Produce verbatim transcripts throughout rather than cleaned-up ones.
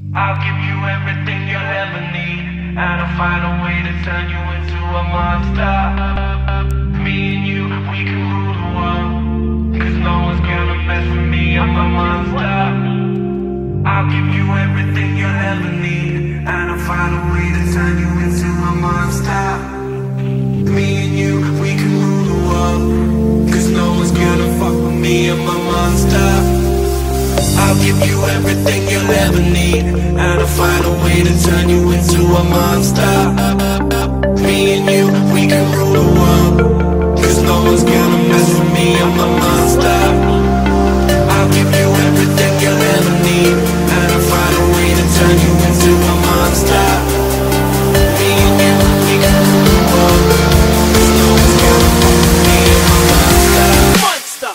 I'll give you everything you'll ever need, and I'll find a way to turn you into a monster. Me and you, we can rule the world, cause no one's gonna mess with me, I'm a monster. I'll give you everything you'll ever need, and I'll find a way to turn you into a monster. Me and you, we can rule the world, cause no one's gonna fuck with me, I'm a monster. I'll give you everything you'll ever need, and I'll find a way to turn you into a monster. Me and you, we can rule the world, cause no one's gonna mess with me, I'm a monster. I'll give you everything you'll ever need, and I'll find a way to turn you into a monster. Me and you, we can rule the world, cause no one's gonna fuck with me, I'm a monster. Monster!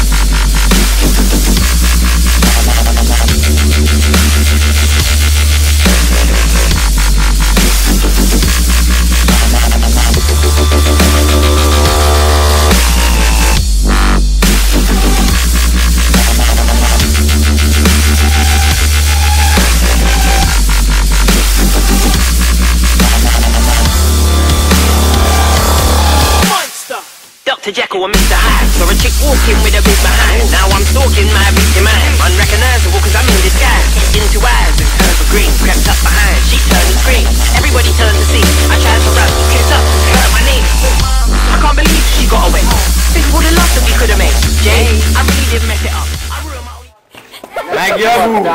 Doctor Jekyll and Mister Hyde. Saw a chick walking with a big behind. Now I'm stalking my victim mind. Unrecognizable cause I'm in disguise. Into eyes and turned for green. Crept up behind, she turned and screamed. Everybody turned to see. I tried to run, kicked up, hurt my knee. I can't believe she got away. Think of all the love that we could have made. Jay, I really did mess it up. I ruined my own... Megjavu!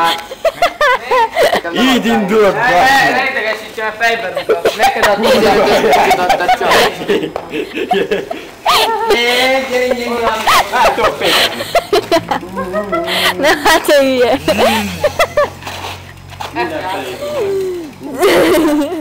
Így indult be! Idegesítsen fejben, neked adni a csaj. Gyere, gyere, gyere! Hát tudok fékezni. Na hát te hülye! Mindenfelé.